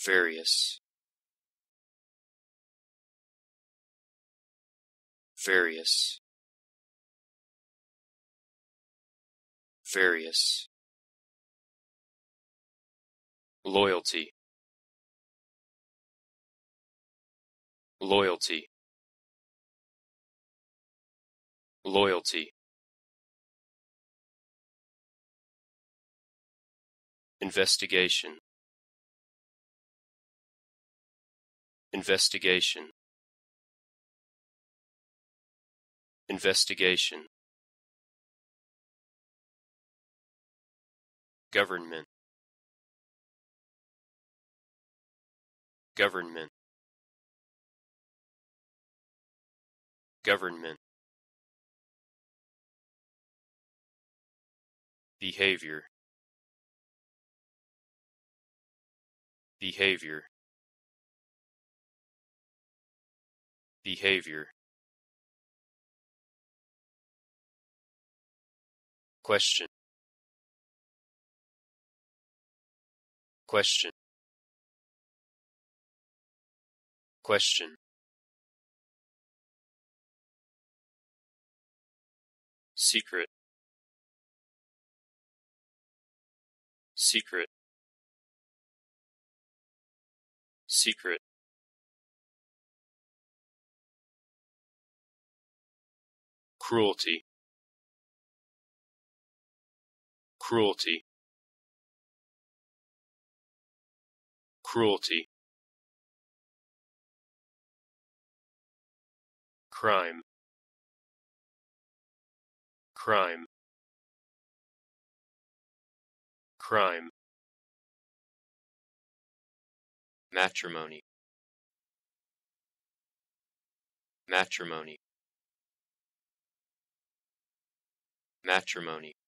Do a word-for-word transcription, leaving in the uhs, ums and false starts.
various, various, various, loyalty, loyalty, loyalty, investigation, investigation, investigation, government, government, government, behavior, behavior, behavior, question, question, question, secret, secret, secret, cruelty, cruelty, cruelty, crime, crime, crime, matrimony, matrimony, matrimony,